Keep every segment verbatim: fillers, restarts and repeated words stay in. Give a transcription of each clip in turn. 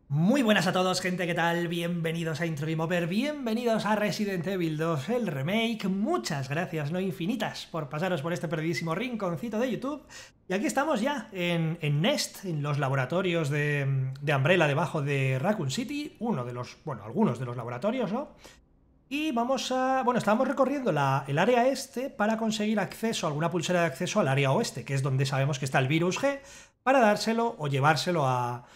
Muy buenas a todos, gente, ¿qué tal? Bienvenidos a Intro Game Over, bienvenidos a Resident Evil dos, el remake. Muchas gracias, no infinitas, por pasaros por este perdidísimo rinconcito de YouTube. Y aquí estamos ya, en, en Nest, en los laboratorios de, de Umbrella, debajo de Raccoon City, uno de los, bueno, algunos de los laboratorios, ¿no? Y vamos a... bueno, estábamos recorriendo la, el área este para conseguir acceso, alguna pulsera de acceso al área oeste, que es donde sabemos que está el virus G, para dárselo o llevárselo a...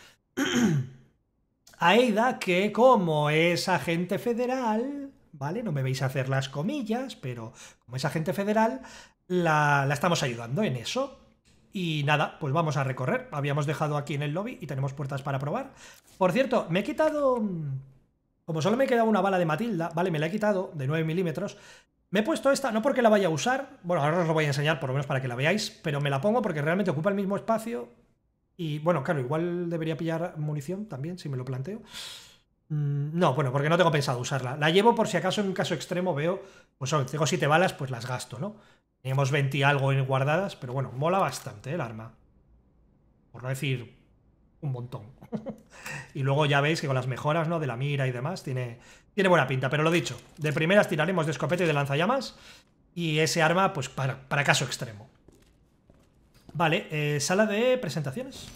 a Ada, que como es agente federal, ¿vale? No me veis a hacer las comillas, pero como es agente federal, la, la estamos ayudando en eso. Y nada, pues vamos a recorrer. Habíamos dejado aquí en el lobby y tenemos puertas para probar. Por cierto, me he quitado... Como solo me queda una bala de Matilda, ¿vale? Me la he quitado de nueve milímetros. Me he puesto esta, no porque la vaya a usar, bueno, ahora os lo voy a enseñar por lo menos para que la veáis, pero me la pongo porque realmente ocupa el mismo espacio. Y bueno, claro, igual debería pillar munición también, si me lo planteo. Mm, no, bueno, porque no tengo pensado usarla. La llevo por si acaso en un caso extremo veo, pues oh, tengo siete balas, pues las gasto, ¿no? Teníamos veinte y algo guardadas, pero bueno, mola bastante, ¿eh? El arma. Por no decir un montón. Y luego ya veis que con las mejoras, ¿no? De la mira y demás, tiene, tiene buena pinta. Pero lo dicho, de primeras tiraremos de escopeta y de lanzallamas. Y ese arma, pues para, para caso extremo. Vale, eh, sala de presentaciones.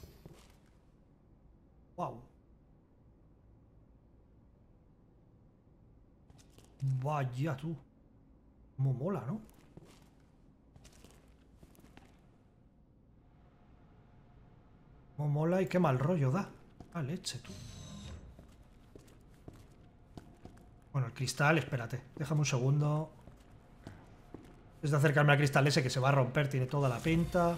Wow. Vaya tú. Cómo mola, ¿no? Cómo mola y qué mal rollo da. Ah, leche, tú. Bueno, el cristal, espérate. Déjame un segundo. Es de acercarme al cristal ese que se va a romper. Tiene toda la pinta.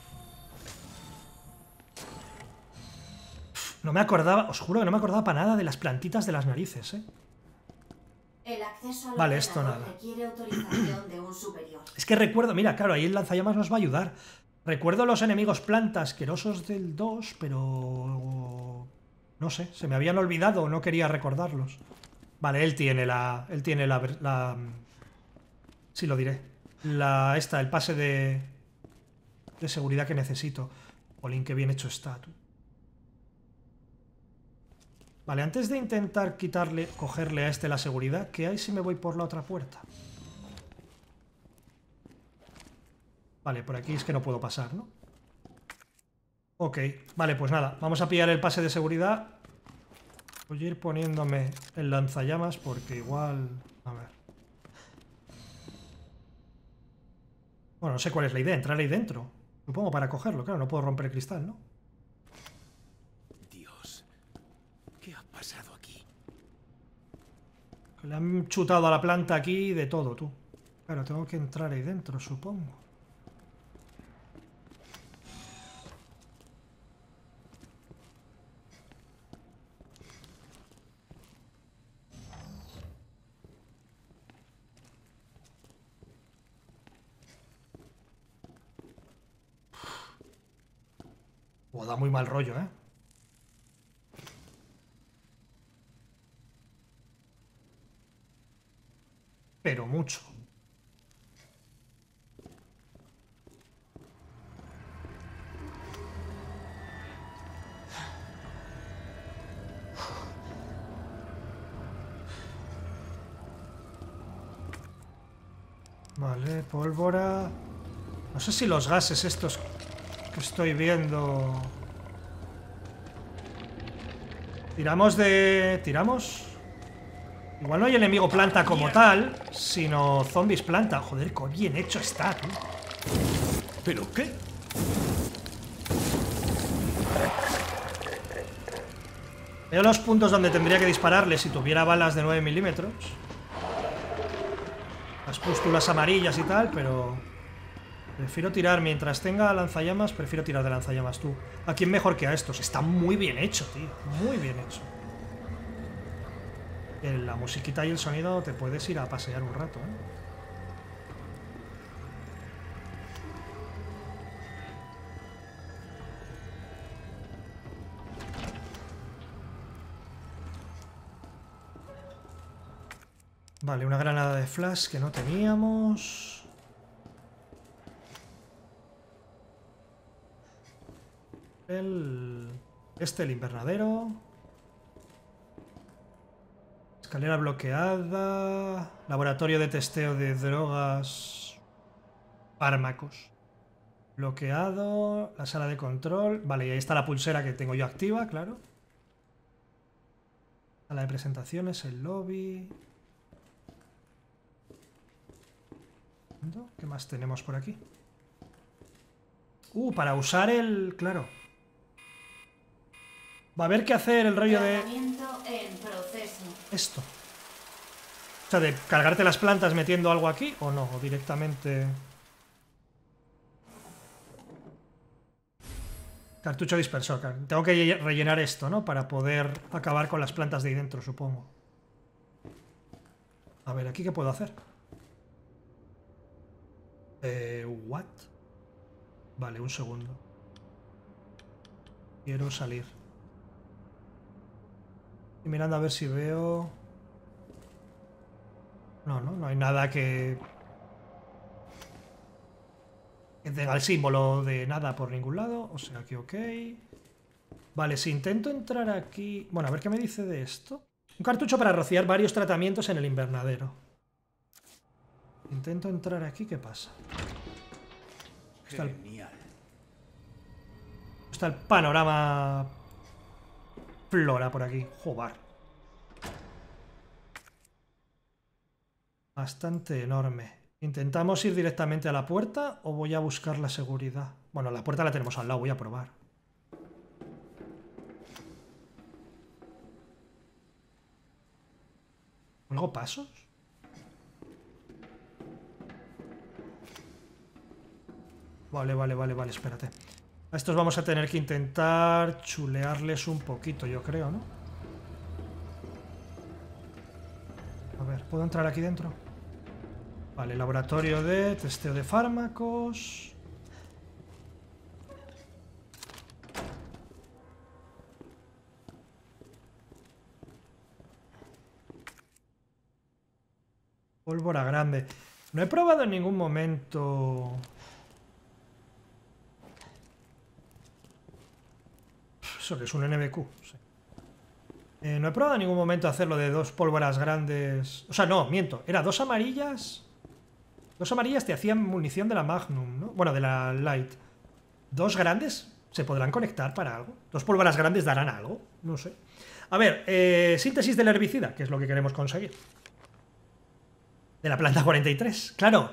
No me acordaba, os juro que no me acordaba para nada de las plantitas de las narices, ¿eh? El acceso al Vale, esto ordenador nada. requiere autorización de un superior. Es que recuerdo, mira, claro, ahí el lanzallamas nos va a ayudar. Recuerdo los enemigos planta asquerosos del dos, pero... no sé, se me habían olvidado, no quería recordarlos. Vale, él tiene la... él tiene la... la sí, lo diré. La... esta, el pase de... de seguridad que necesito. Jolín, qué bien hecho está, tú. Vale, antes de intentar quitarle, cogerle a este la seguridad, ¿qué hay si me voy por la otra puerta? Vale, por aquí es que no puedo pasar, ¿no? Ok, vale, pues nada, vamos a pillar el pase de seguridad. Voy a ir poniéndome el lanzallamas porque igual... a ver. Bueno, no sé cuál es la idea, entrar ahí dentro. Supongo para cogerlo, claro, no puedo romper el cristal, ¿no? Dios, ¿qué ha pasado aquí? Le han chutado a la planta aquí de todo, tú. Claro, tengo que entrar ahí dentro, supongo. Oh, da muy mal rollo, ¿eh? Pero mucho. Vale, pólvora... No sé si los gases estos que estoy viendo... Tiramos de... ¿Tiramos? Igual no hay enemigo planta como tal, sino zombies planta. Joder, qué bien hecho está, tío. ¿Pero qué? Veo los puntos donde tendría que dispararle si tuviera balas de nueve milímetros. Las pústulas amarillas y tal, pero... prefiero tirar, mientras tenga lanzallamas, prefiero tirar de lanzallamas tú. ¿A quién mejor que a estos? Está muy bien hecho, tío. Muy bien hecho. En la musiquita y el sonido te puedes ir a pasear un rato, ¿eh? Vale, una granada de flash que no teníamos. El... Este, el invernadero. Escalera bloqueada. Laboratorio de testeo de drogas. Fármacos. Bloqueado. La sala de control. Vale, y ahí está la pulsera que tengo yo activa, claro. Sala de presentaciones, el lobby. ¿Qué más tenemos por aquí? Uh, para usar el... Claro. Va a haber que hacer el rollo de... En proceso. Esto. O sea, de cargarte las plantas metiendo algo aquí o no, o directamente... Cartucho dispersor. Tengo que rellenar esto, ¿no? Para poder acabar con las plantas de ahí dentro, supongo. A ver, ¿aquí qué puedo hacer? Eh, ¿what? Vale, un segundo. Quiero salir. Estoy mirando a ver si veo... No, no, no hay nada que... que tenga el símbolo de nada por ningún lado. O sea que ok. Vale, si intento entrar aquí... Bueno, a ver qué me dice de esto. Un cartucho para rociar varios tratamientos en el invernadero. Intento entrar aquí, ¿qué pasa? Está el, está el panorama flora por aquí. Joder. Bastante enorme. ¿Intentamos ir directamente a la puerta o voy a buscar la seguridad? Bueno, la puerta la tenemos al lado, voy a probar. ¿Algo pasos? Vale, vale, vale, vale, espérate. A estos vamos a tener que intentar chulearles un poquito, yo creo, ¿no? A ver, ¿puedo entrar aquí dentro? Vale, laboratorio de testeo de fármacos. Pólvora grande. No he probado en ningún momento... Eso que es un N B Q. Sí. Eh, no he probado en ningún momento hacerlo de dos pólvoras grandes. O sea, no, miento. Era dos amarillas. Dos amarillas te hacían munición de la Magnum, ¿no? Bueno, de la Light. Dos grandes se podrán conectar para algo. Dos pólvoras grandes darán algo. No sé. A ver, eh, síntesis del herbicida, que es lo que queremos conseguir. De la planta cuarenta y tres. Claro.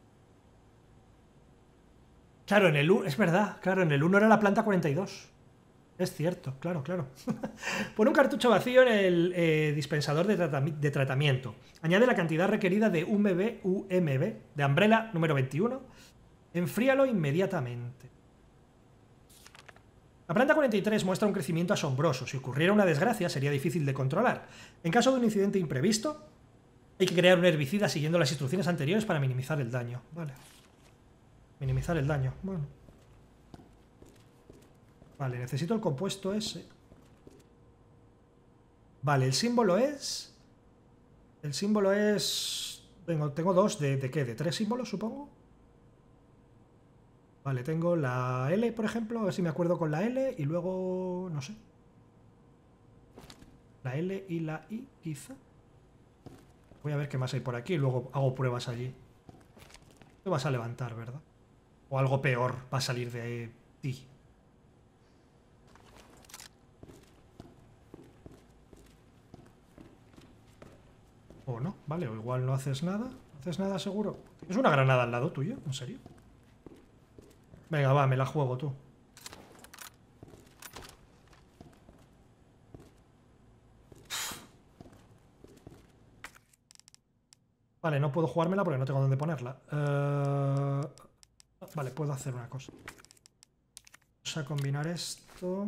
Claro, en el uno. Es verdad. Claro, en el uno era la planta cuarenta y dos. Es cierto, claro, claro. Pon un cartucho vacío en el eh, dispensador de, tratami de tratamiento. Añade la cantidad requerida de U M B, U M B, de Umbrella número veintiuno. Enfríalo inmediatamente. La planta cuarenta y tres muestra un crecimiento asombroso. Si ocurriera una desgracia, sería difícil de controlar. En caso de un incidente imprevisto, hay que crear un herbicida siguiendo las instrucciones anteriores para minimizar el daño. Vale. Minimizar el daño. Bueno. Vale, necesito el compuesto ese. Vale, el símbolo es... El símbolo es... Tengo, tengo dos, de, ¿de qué? ¿De tres símbolos, supongo? Vale, tengo la L, por ejemplo, a ver si me acuerdo con la L, y luego... no sé. La L y la I, quizá. Voy a ver qué más hay por aquí y luego hago pruebas allí. Te vas a levantar, ¿verdad? O algo peor va a salir de ti. O no, vale, o igual no haces nada. ¿No haces nada seguro? ¿Es una granada al lado tuyo? ¿En serio? Venga, va, me la juego tú. Vale, no puedo jugármela porque no tengo dónde ponerla. Uh... Vale, puedo hacer una cosa. Vamos a combinar esto...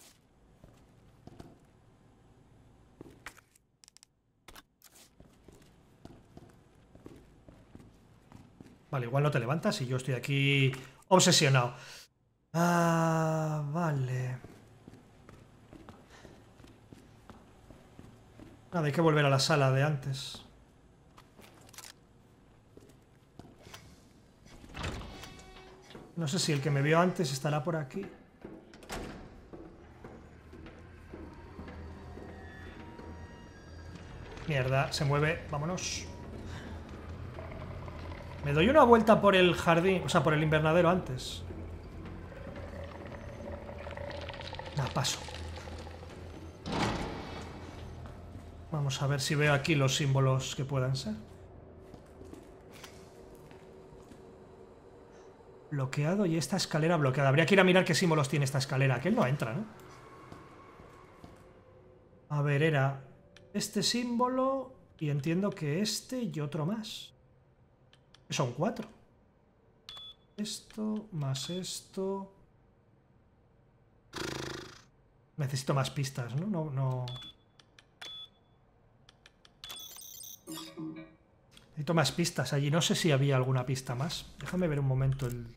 Vale, igual no te levantas y yo estoy aquí obsesionado. Ah, vale. Nada, hay que volver a la sala de antes. No sé si el que me vio antes estará por aquí. Mierda, se mueve. Vámonos. Me doy una vuelta por el jardín, o sea, por el invernadero antes. Nah, paso. Vamos a ver si veo aquí los símbolos que puedan ser. Bloqueado y esta escalera bloqueada. Habría que ir a mirar qué símbolos tiene esta escalera. Aquel no entra, ¿no? A ver, era este símbolo y entiendo que este y otro más. Son cuatro. Esto más esto. Necesito más pistas, ¿no? No, no. Necesito más pistas allí. No sé si había alguna pista más. Déjame ver un momento el...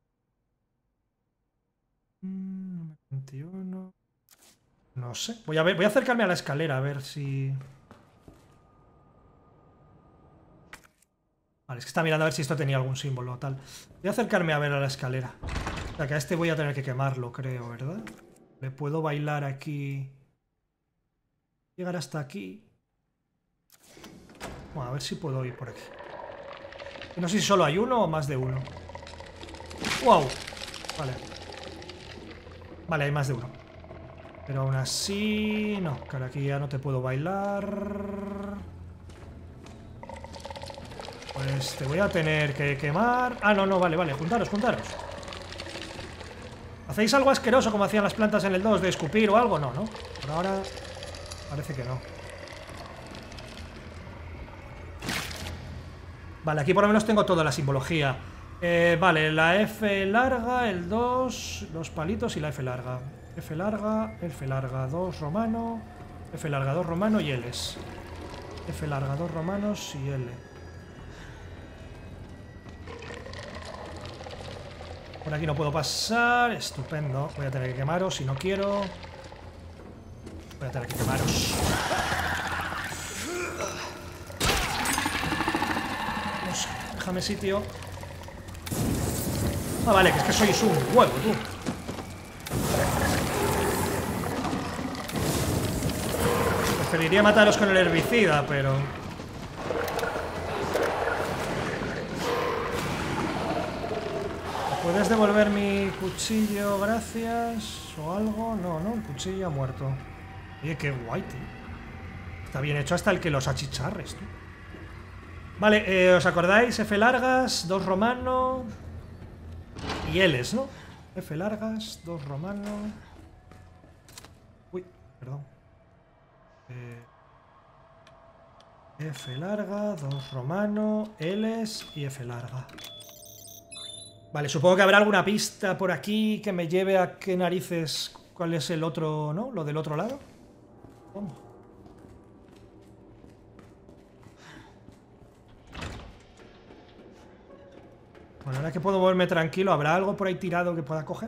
veintiuno. No sé. Voy a ver, voy a acercarme a la escalera a ver si... Vale, es que está mirando a ver si esto tenía algún símbolo o tal. Voy a acercarme a ver a la escalera. O sea, que a este voy a tener que quemarlo, creo, ¿verdad? Le puedo bailar aquí. Llegar hasta aquí. Bueno, a ver si puedo ir por aquí. Y no sé si solo hay uno o más de uno. ¡Wow! Vale. Vale, hay más de uno. Pero aún así... No, claro, aquí ya no te puedo bailar. Pues te voy a tener que quemar... Ah, no, no, vale, vale, juntaros, juntaros. ¿Hacéis algo asqueroso como hacían las plantas en el dos de escupir o algo? No, ¿no? Por ahora parece que no. Vale, aquí por lo menos tengo toda la simbología. Eh, vale, la F larga, el dos, los palitos y la F larga. F larga, F larga, dos romano, F larga, dos romano y Ls. F larga, dos romanos y L. Por aquí no puedo pasar. Estupendo. Voy a tener que quemaros si no quiero. Voy a tener que quemaros. Vamos, déjame sitio. Ah, vale, que es que sois un huevo, tú. Preferiría mataros con el herbicida, pero... ¿Puedes devolver mi cuchillo, gracias? ¿O algo? No, no, el cuchillo ha muerto. Oye, qué guay, tío. Está bien hecho hasta el que los achicharres, tú. Vale, eh, ¿os acordáis? F largas, dos romano... Y Ls, ¿no? F largas, dos romano... Uy, perdón. Eh... F larga, dos romano, Ls y F larga. Vale, supongo que habrá alguna pista por aquí que me lleve a qué narices... ¿Cuál es el otro, no? ¿Lo del otro lado? ¿Cómo? Bueno, ahora que puedo moverme tranquilo, ¿habrá algo por ahí tirado que pueda coger?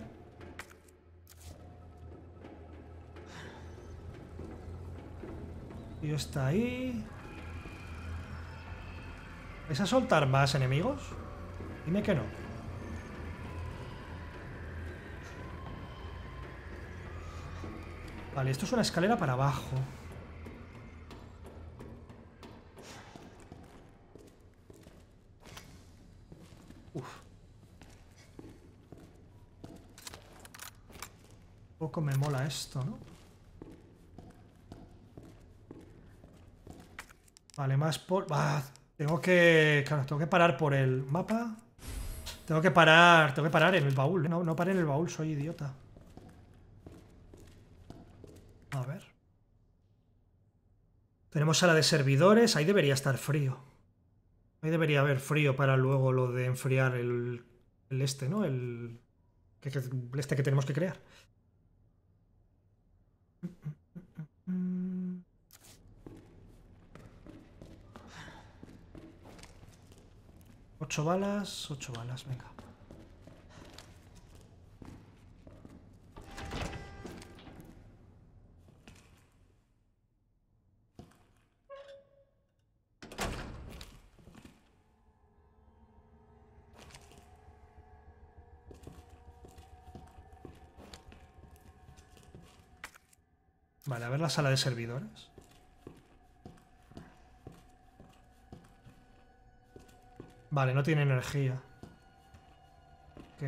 Y está ahí... ¿Vais a soltar más enemigos? Dime que no. Vale, esto es una escalera para abajo. Uf. Un poco me mola esto, ¿no? Vale, más por... Ah, tengo que... Claro, tengo que parar por el mapa. Tengo que parar... Tengo que parar en el baúl. No, no paré en el baúl, soy idiota. A ver. Tenemos sala de servidores. Ahí debería estar frío. Ahí debería haber frío para luego lo de enfriar el, el este, ¿no? El, el este que tenemos que crear. Ocho balas, ocho balas, venga. Vale, a ver la sala de servidores. Vale, no tiene energía. Ok.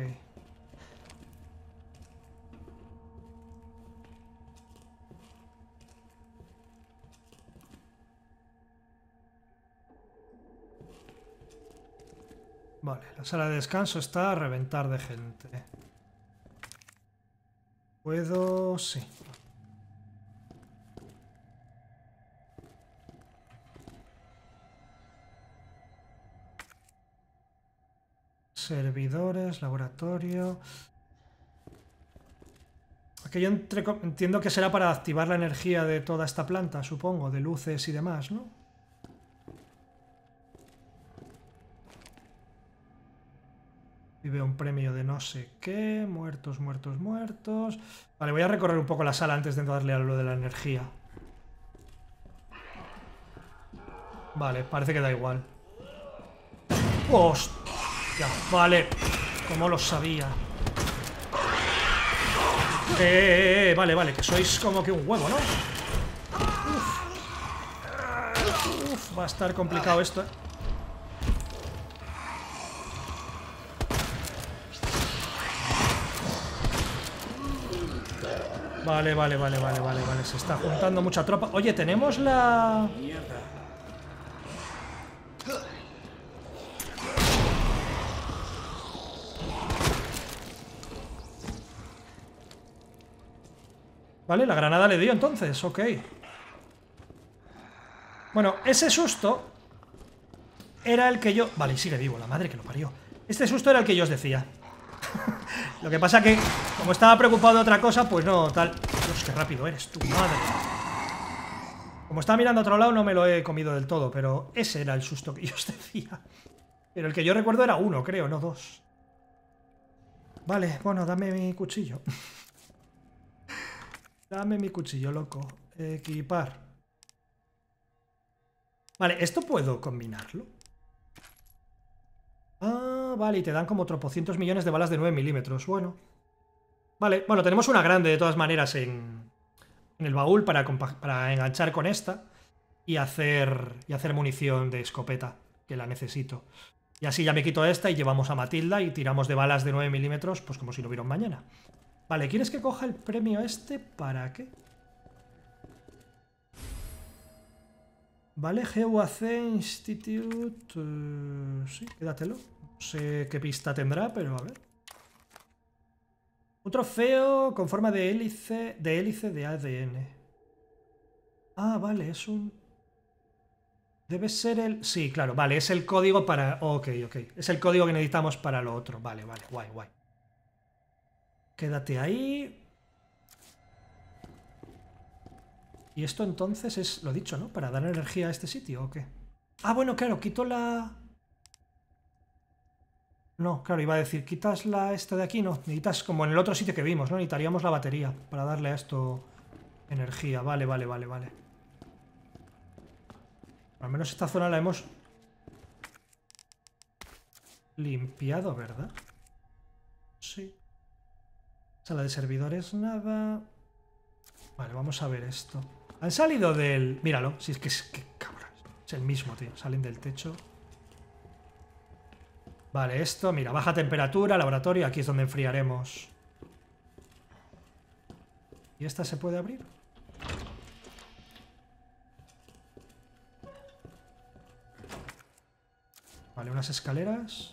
Vale, la sala de descanso está a reventar de gente. ¿Puedo? Sí. Servidores, laboratorio... Aquello entre... entiendo que será para activar la energía de toda esta planta, supongo, de luces y demás, ¿no? Y veo un premio de no sé qué, muertos, muertos, muertos... Vale, voy a recorrer un poco la sala antes de darle a lo de la energía. Vale, parece que da igual. ¡Hostia! Vale, como lo sabía. Eh, eh, eh, vale, vale, que sois como que un huevo, ¿no? Uf. Uf, va a estar complicado esto, ¿eh? Vale, vale, vale, vale, vale, vale. Se está juntando mucha tropa. Oye, tenemos la... Vale, la granada le dio entonces, ok. Bueno, ese susto era el que yo... Vale, sigue vivo, la madre que lo parió. Este susto era el que yo os decía. Lo que pasa que, como estaba preocupado de otra cosa, pues no, tal... Dios, qué rápido eres tú, madre. Como estaba mirando a otro lado no me lo he comido del todo, pero ese era el susto que yo os decía. Pero el que yo recuerdo era uno, creo, no dos. Vale, bueno, dame mi cuchillo. Dame mi cuchillo, loco. Equipar. Vale, ¿esto puedo combinarlo? Ah, vale, y te dan como tropocientos millones de balas de nueve milímetros. Bueno. Vale, bueno, tenemos una grande de todas maneras en, en el baúl para, para enganchar con esta y hacer, y hacer munición de escopeta, que la necesito. Y así ya me quito esta y llevamos a Matilda y tiramos de balas de nueve milímetros, pues como si lo hubiera un mañana. Vale, ¿quieres que coja el premio este? ¿Para qué? Vale, G U A C Institute... Uh, sí, quédatelo. No sé qué pista tendrá, pero a ver. Un trofeo con forma de hélice de, hélice de A D N. Ah, vale, es un... Debe ser el... Sí, claro, vale, es el código para... Ok, ok. Es el código que necesitamos para lo otro. Vale, vale, guay, guay. Quédate ahí. Y esto entonces es, lo dicho, ¿no? Para dar energía a este sitio, ¿o qué? Ah, bueno, claro, quito la... No, claro, iba a decir, quitas la esta de aquí, no. Necesitas, como en el otro sitio que vimos, ¿no? Necesitaríamos la batería para darle a esto energía. Vale, vale, vale, vale. Al menos esta zona la hemos limpiado, ¿verdad? Sí. Sala de servidores, nada. Vale, vamos a ver esto. Han salido del... Míralo, si es que es que cabrón. Es el mismo, tío. Salen del techo. Vale, esto, mira, baja temperatura, laboratorio. Aquí es donde enfriaremos. ¿Y esta se puede abrir? Vale, unas escaleras.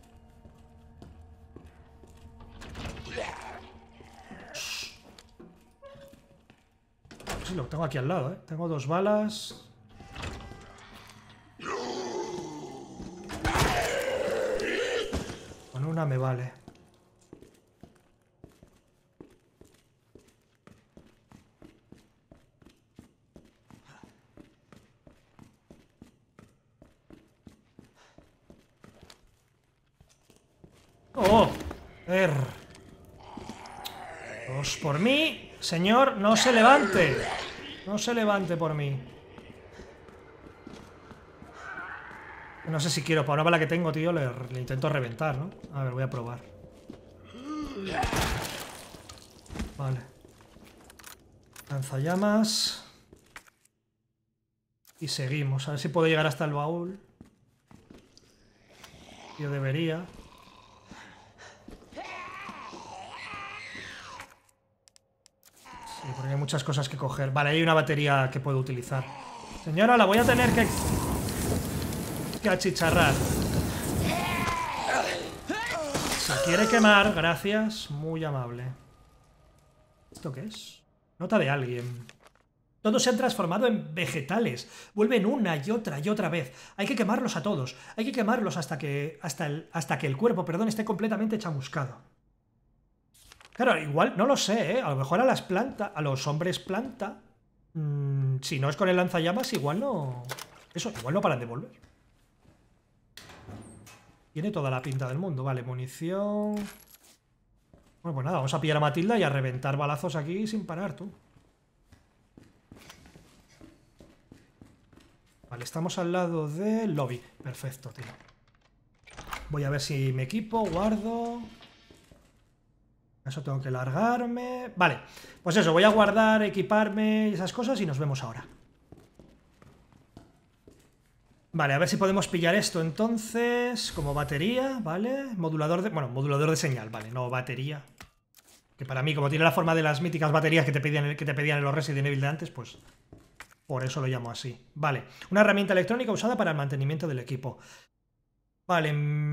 Sí, lo tengo aquí al lado, ¿eh? Tengo dos balas. Con una me vale. ¡Oh! Er. Dos por mí. Señor, no se levante. No se levante por mí. No sé si quiero. Para una bala que tengo, tío, le, le intento reventar, ¿no? A ver, voy a probar. Vale. Lanzallamas. Y seguimos. A ver si puedo llegar hasta el baúl. Yo debería. Sí, porque hay muchas cosas que coger. Vale, hay una batería que puedo utilizar. Señora, la voy a tener que... que achicharrar. Se quiere quemar, gracias. Muy amable. ¿Esto qué es? Nota de alguien. Todos se han transformado en vegetales. Vuelven una y otra y otra vez. Hay que quemarlos a todos. Hay que quemarlos hasta que, hasta el, hasta que el cuerpo, perdón, esté completamente chamuscado. Claro, igual, no lo sé, ¿eh? A lo mejor a las plantas, a los hombres planta, mmm, si no es con el lanzallamas, igual no... Eso, igual no paran de volver. Tiene toda la pinta del mundo. Vale, munición... Bueno, pues nada, vamos a pillar a Matilda y a reventar balazos aquí sin parar, tú. Vale, estamos al lado del lobby. Perfecto, tío. Voy a ver si me equipo, guardo... Eso tengo que largarme... Vale, pues eso, voy a guardar, equiparme y esas cosas y nos vemos ahora. Vale, a ver si podemos pillar esto entonces como batería, ¿vale? Modulador de... Bueno, modulador de señal, vale, no batería. Que para mí, como tiene la forma de las míticas baterías que te pedían, que te pedían en los Resident Evil de antes, pues... Por eso lo llamo así. Vale, una herramienta electrónica usada para el mantenimiento del equipo. Vale...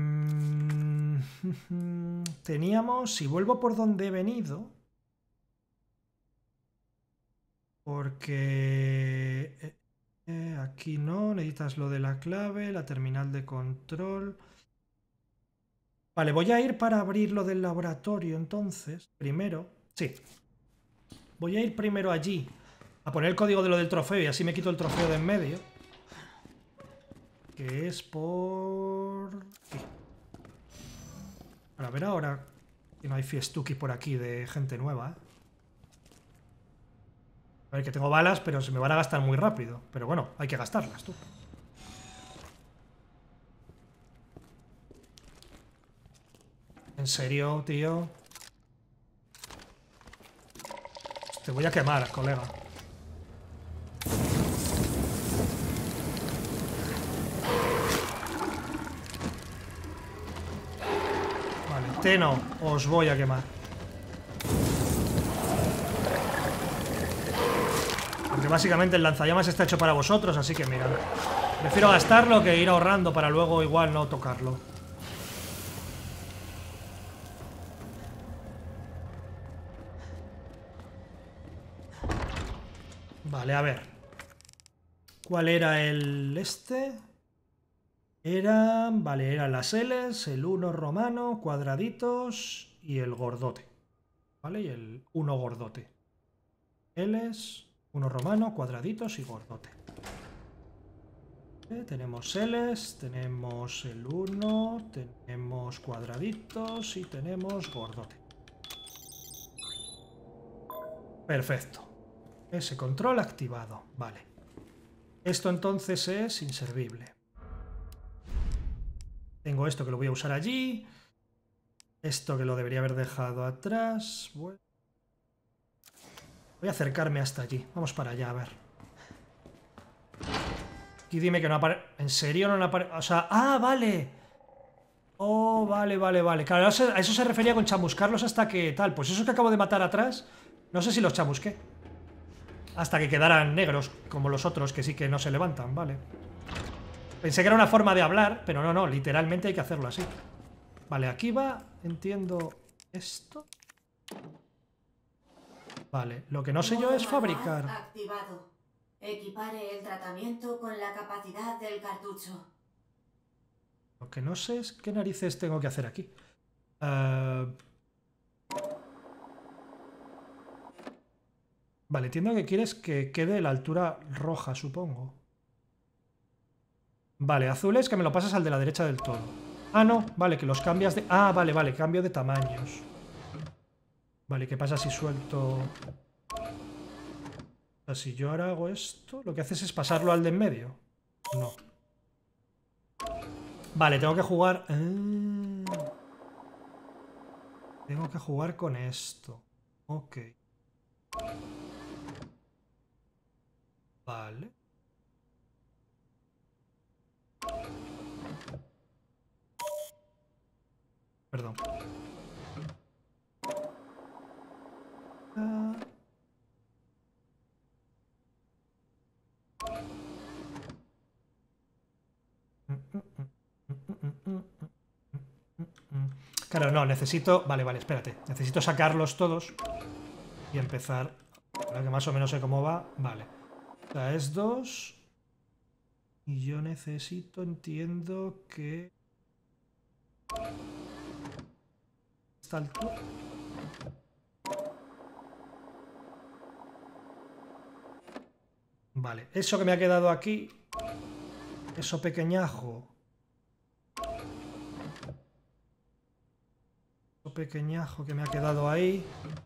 Teníamos... Si vuelvo por donde he venido... Porque... Eh, eh, aquí no, necesitas lo de la clave, la terminal de control... Vale, voy a ir para abrir lo del laboratorio entonces, primero... Sí. Voy a ir primero allí, a poner el código de lo del trofeo y así me quito el trofeo de en medio. Que es por... Aquí. Para ver ahora que no hay fiestuki por aquí de gente nueva, ¿eh? A ver, que tengo balas, pero se me van a gastar muy rápido. Pero bueno, hay que gastarlas, tú. ¿En serio, tío? Te voy a quemar, colega. Vale, te no, os voy a quemar. Porque básicamente el lanzallamas está hecho para vosotros, así que mira, prefiero gastarlo que ir ahorrando para luego igual no tocarlo. Vale, a ver. ¿Cuál era el este? Era... Vale, eran las L's, el uno romano, cuadraditos y el gordote. ¿Vale? Y el uno gordote. L's, uno romano, cuadraditos y gordote. ¿Vale? Tenemos L's, tenemos el uno, tenemos cuadraditos y tenemos gordote. Perfecto. Ese control activado. Vale. Esto entonces es inservible. Tengo esto que lo voy a usar allí. Esto que lo debería haber dejado atrás. Bueno. Voy a acercarme hasta allí. Vamos para allá, a ver. Y dime que no aparece... ¿En serio no aparece? O sea... ¡Ah, vale! Oh, vale, vale, vale. Claro, a eso se refería con chamuscarlos hasta que tal. Pues esos que acabo de matar atrás, no sé si los chamusqué. Hasta que quedaran negros, como los otros, que sí que no se levantan, vale. Pensé que era una forma de hablar, pero no, no, literalmente hay que hacerlo así. Vale, aquí va, entiendo esto. Vale, lo que no sé yo es fabricar. Activado. Equipare el tratamiento con la capacidad del cartucho. Lo que no sé es qué narices tengo que hacer aquí. Uh... Vale, entiendo que quieres que quede a la altura roja, supongo. Vale, azules que me lo pasas al de la derecha del todo. Ah, no, vale, que los cambias de... Ah, vale, vale, cambio de tamaños. Vale, ¿qué pasa si suelto...? O sea, si yo ahora hago esto, lo que haces es pasarlo al de en medio. No. Vale, tengo que jugar... Eh... Tengo que jugar con esto. Ok. Vale. Perdón. Ah. Claro, no, necesito... Vale, vale, espérate. Necesito sacarlos todos y empezar. Ahora que más o menos sé cómo va. Vale. O sea, es dos. Y yo necesito, entiendo que... Esta altura... Vale, eso que me ha quedado aquí... Eso pequeñajo... Eso pequeñajo que me ha quedado ahí...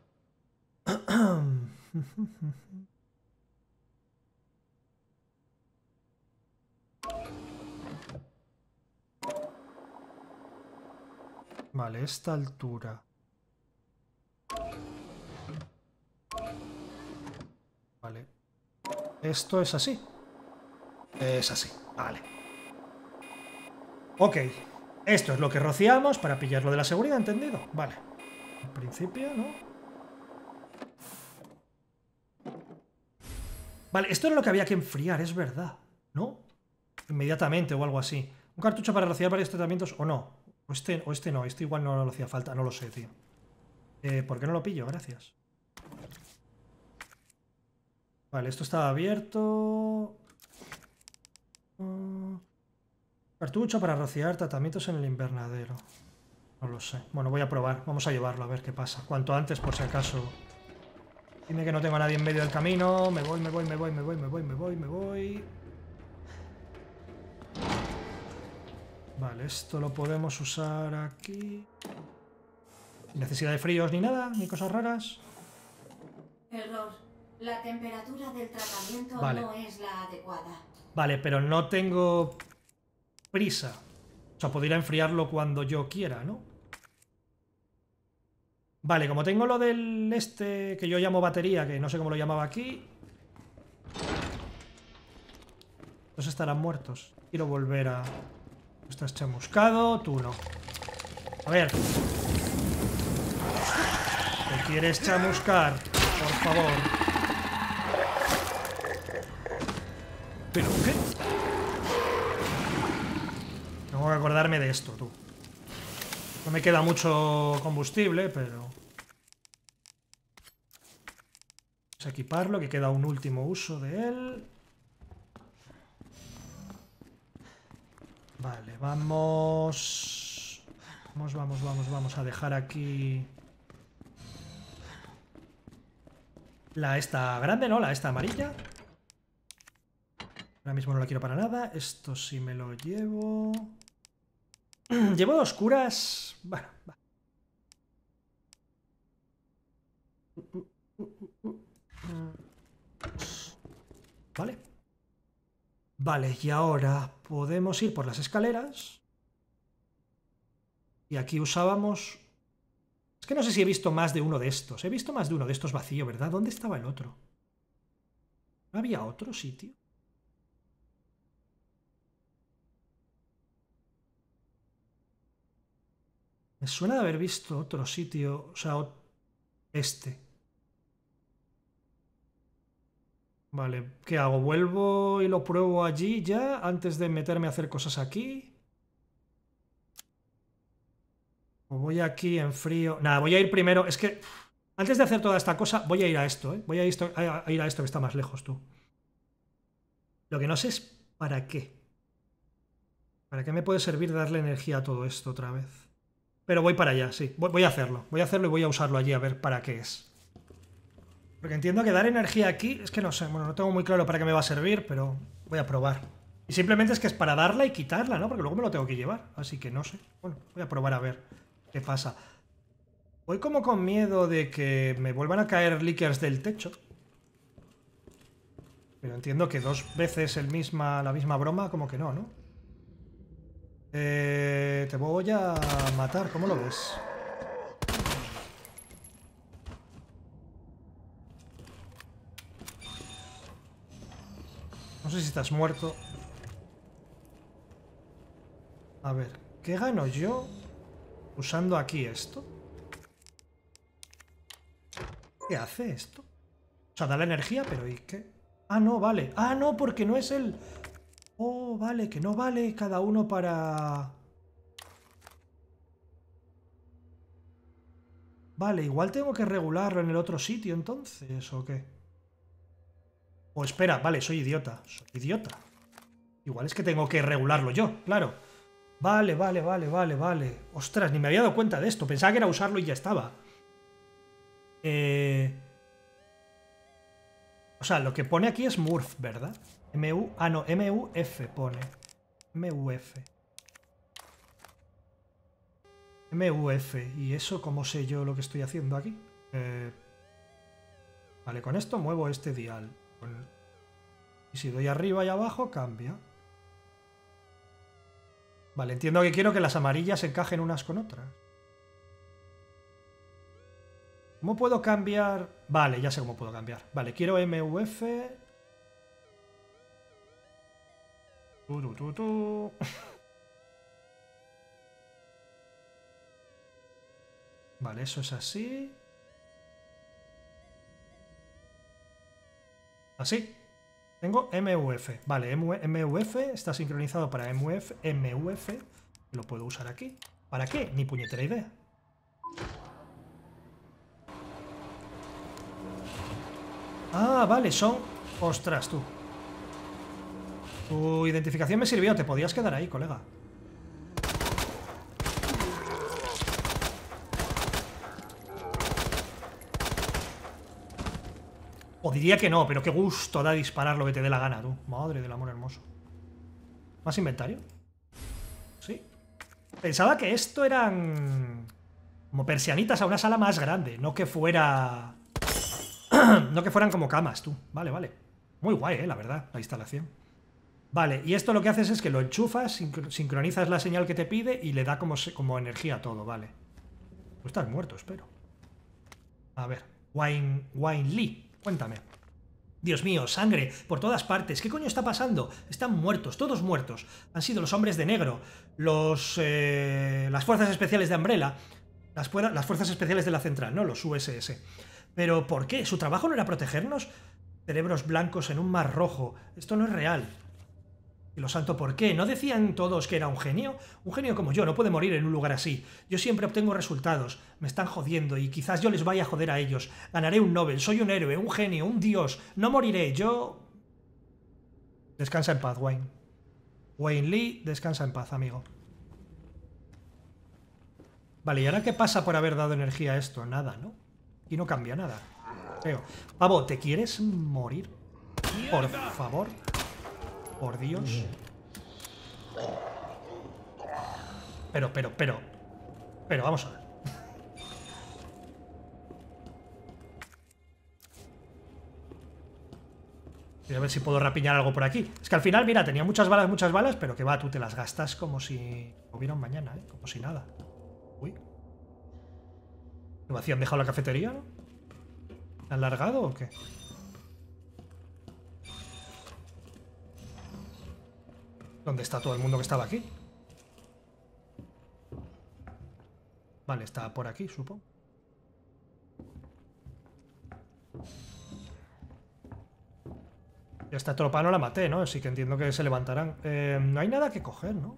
Vale, esta altura. Vale. Esto es así. Es así, vale. Ok. Esto es lo que rociamos para pillar lo de la seguridad, ¿entendido? Vale. En principio, ¿no? Vale, esto era lo que había que enfriar, es verdad, ¿no? Inmediatamente o algo así. Un cartucho para rociar varios tratamientos o no. O este, o este no, este igual no lo hacía falta, no lo sé, tío. Eh, ¿Por qué no lo pillo? Gracias. Vale, esto estaba abierto. Uh, cartucho para rociar tratamientos en el invernadero. No lo sé. Bueno, voy a probar. Vamos a llevarlo a ver qué pasa. Cuanto antes, por si acaso. Dime que no tengo a nadie en medio del camino. Me voy, me voy, me voy, me voy, me voy, me voy, me voy. Vale, esto lo podemos usar aquí. Sin necesidad de fríos ni nada, ni cosas raras. Error. La temperatura del tratamiento Vale. no es la adecuada. Vale, pero no tengo prisa. O sea, puedo ir a enfriarlo cuando yo quiera, ¿no? Vale, como tengo lo del este que yo llamo batería, que no sé cómo lo llamaba aquí. Estos estarán muertos. Quiero volver a... Tú estás chamuscado, tú no. A ver. ¿Te quieres chamuscar? Por favor. ¿Pero qué? Tengo que acordarme de esto, tú. No me queda mucho combustible, pero... Vamos a equiparlo, que queda un último uso de él. Vale, vamos... Vamos, vamos, vamos, vamos a dejar aquí... La esta grande, ¿no? La esta amarilla. Ahora mismo no la quiero para nada. Esto sí me lo llevo... Llevo dos curas... Bueno, va. Vale. Vale, y ahora podemos ir por las escaleras. Y aquí usábamos... Es que no sé si he visto más de uno de estos. He visto más de uno de estos vacío, ¿verdad? ¿Dónde estaba el otro? ¿No había otro sitio? Me suena de haber visto otro sitio, o sea, este. Vale, ¿qué hago? ¿Vuelvo y lo pruebo allí ya antes de meterme a hacer cosas aquí? ¿O voy aquí en frío? Nada, voy a ir primero. Es que antes de hacer toda esta cosa, voy a ir a esto, ¿eh? Voy a ir a ir a esto que está más lejos, tú. Lo que no sé es para qué. ¿Para qué me puede servir darle energía a todo esto otra vez? Pero voy para allá, sí. Voy a hacerlo. Voy a hacerlo y voy a usarlo allí a ver para qué es. Porque entiendo que dar energía aquí... Es que no sé, bueno, no tengo muy claro para qué me va a servir, pero voy a probar. Y simplemente es que es para darla y quitarla, ¿no? Porque luego me lo tengo que llevar. Así que no sé. Bueno, voy a probar a ver qué pasa. Voy como con miedo de que me vuelvan a caer leakers del techo. Pero entiendo que dos veces el misma, la misma broma, como que no, ¿no? Eh, te voy a matar, ¿cómo lo ves? No sé si estás muerto. A ver, ¿qué gano yo Usando aquí esto. ¿Qué hace esto? O sea, da la energía, pero ¿y qué? Ah, no, vale. Ah, no, porque no es el... Oh, vale, que no vale cada uno para... Vale, igual tengo que regularlo en el otro sitio entonces, ¿o qué? O espera, vale, soy idiota. Soy idiota. Igual es que tengo que regularlo yo, claro. Vale, vale, vale, vale, vale. Ostras, ni me había dado cuenta de esto. Pensaba que era usarlo y ya estaba. Eh... O sea, lo que pone aquí es Murph, ¿verdad? M U... Ah, no, M U F pone. M U F. M U F. ¿Y eso cómo sé yo lo que estoy haciendo aquí? Eh... Vale, con esto muevo este dial. Con... Y si doy arriba y abajo, cambia. Vale, entiendo que quiero que las amarillas encajen unas con otras. ¿Cómo puedo cambiar? Vale, ya sé cómo puedo cambiar. Vale, quiero M U F. Tu, tu, tu, tu. Vale, eso es así. Así. Tengo M U F. Vale, M U F está sincronizado para M U F. M U F. Lo puedo usar aquí. ¿Para qué? Ni puñetera idea. Ah, vale, son... Ostras, tú. Tu identificación me sirvió. Te podías quedar ahí, colega. O diría que no, pero qué gusto da disparar lo que te dé la gana, tú. Madre del amor hermoso. ¿Más inventario? Sí. Pensaba que esto eran... como persianitas a una sala más grande. No que fuera... no que fueran como camas, tú. Vale, vale. Muy guay, eh, la verdad, la instalación. Vale, y esto lo que haces es que lo enchufas, sincronizas la señal que te pide y le da como, como energía a todo, vale. Tú estás muerto, espero. A ver. Wayne, Wayne Lee. Cuéntame. Dios mío, sangre, por todas partes. ¿Qué coño está pasando? Están muertos, todos muertos. Han sido los hombres de negro, los... Eh, las fuerzas especiales de Umbrella, las, las fuerzas especiales de la central, ¿no? Los U S S. ¿Pero por qué? ¿Su trabajo no era protegernos? Cerebros blancos en un mar rojo. Esto no es real. Y lo santo, ¿por qué? ¿No decían todos que era un genio? Un genio como yo no puede morir en un lugar así. Yo siempre obtengo resultados. Me están jodiendo y quizás yo les vaya a joder a ellos. Ganaré un Nobel, soy un héroe, un genio, un dios. No moriré, yo... Descansa en paz, Wayne. Wayne Lee, descansa en paz, amigo. Vale, ¿y ahora qué pasa por haber dado energía a esto? Nada, ¿no? Y no cambia nada. Creo. Pavo, ¿te quieres morir? Por favor. Por Dios. Pero, pero, pero. Pero, vamos a ver. Voy a ver si puedo rapiñar algo por aquí. Es que al final, mira, tenía muchas balas, muchas balas, pero que va, tú te las gastas como si hubiera un mañana, ¿eh? Como si nada. Uy. ¿Qué vacío? ¿Han dejado la cafetería, no? ¿Han largado o qué? ¿Dónde está todo el mundo que estaba aquí? Vale, está por aquí, supongo. Esta tropa no la maté, ¿no? Así que entiendo que se levantarán. Eh, no hay nada que coger, ¿no?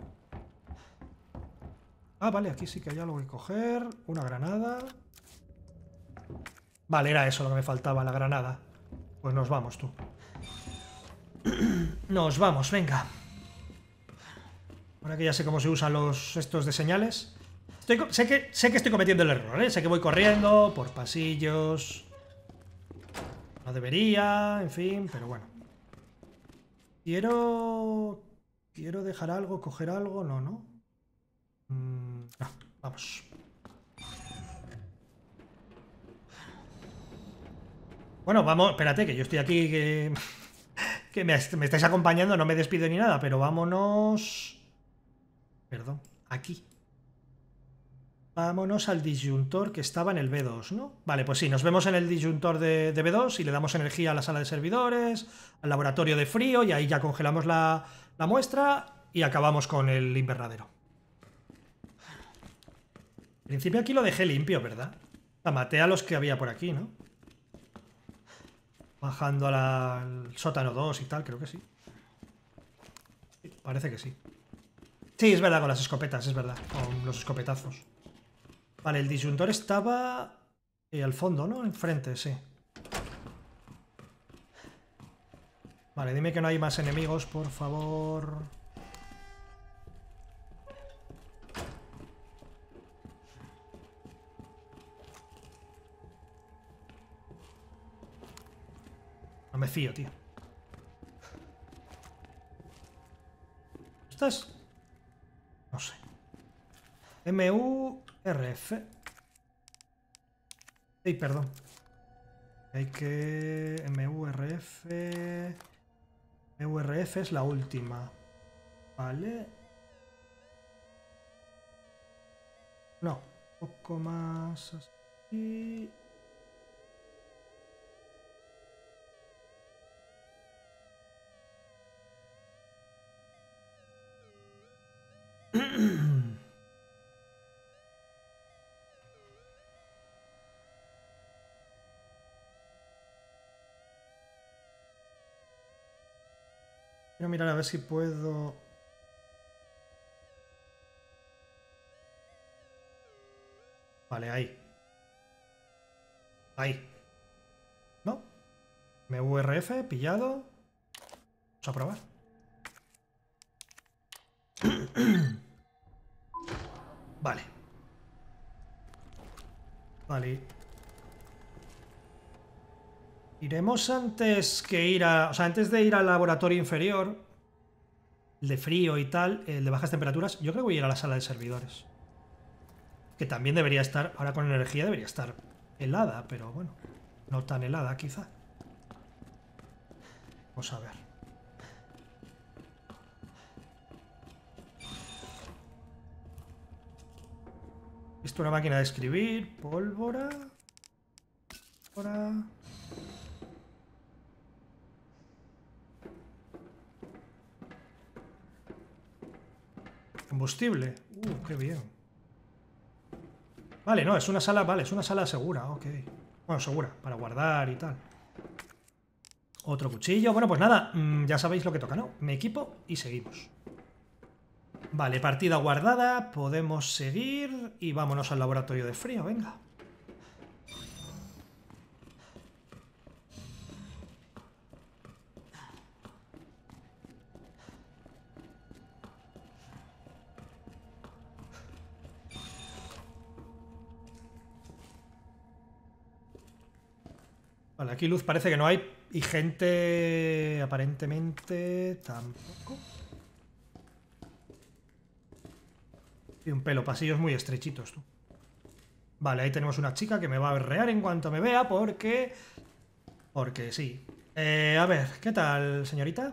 Ah, vale, aquí sí que hay algo que coger. Una granada. Vale, era eso lo que me faltaba, la granada. Pues nos vamos, tú. Nos vamos, venga. Ahora que ya sé cómo se usan los estos de señales. Estoy, sé, que, sé que estoy cometiendo el error, ¿eh? Sé que voy corriendo por pasillos. No debería, en fin, pero bueno. Quiero... Quiero dejar algo, coger algo, no, ¿no? Mm, no, vamos. Bueno, vamos, espérate, que yo estoy aquí, que, que me, me estáis acompañando, no me despido ni nada, pero vámonos... Perdón, aquí. Vámonos al disyuntor que estaba en el B dos, ¿no? Vale, pues sí, nos vemos en el disyuntor de, de B dos y le damos energía a la sala de servidores, al laboratorio de frío, y ahí ya congelamos la, la muestra y acabamos con el invernadero. En principio aquí lo dejé limpio, ¿verdad? La maté a los que había por aquí, ¿no? Bajando a la, al sótano dos y tal, creo que sí. Sí, parece que sí. Sí, es verdad, con las escopetas, es verdad. Con los escopetazos. Vale, el disyuntor estaba eh, al fondo, ¿no? Enfrente, sí. Vale, dime que no hay más enemigos, por favor. No me fío, tío. ¿Estás? No sé. M U R F. Ey, perdón. Hay que... M U R F... M U R F es la última. Vale. No. Un poco más así. Quiero mirar a ver si puedo... Vale, ahí. Ahí. ¿No? M U R F, pillado. Vamos a probar. Vale. Vale. Iremos antes que ir a... O sea, antes de ir al laboratorio inferior, el de frío y tal, el de bajas temperaturas, yo creo que voy a ir a la sala de servidores. Que también debería estar, ahora con energía debería estar helada, pero bueno, no tan helada quizá. Vamos a ver. Esto es una máquina de escribir, pólvora... Pólvora... Combustible. Uh, qué bien. Vale, no, es una sala, vale, es una sala segura, ok. Bueno, segura, para guardar y tal. Otro cuchillo. Bueno, pues nada, mmm, ya sabéis lo que toca, ¿no? Me equipo y seguimos. Vale, partida guardada, podemos seguir y vámonos al laboratorio de frío, venga. Vale, aquí luz parece que no hay y gente aparentemente tampoco. Y un pelo, pasillos muy estrechitos, tú. Vale, ahí tenemos una chica que me va a berrear en cuanto me vea porque... Porque sí. Eh, a ver, ¿qué tal, señorita?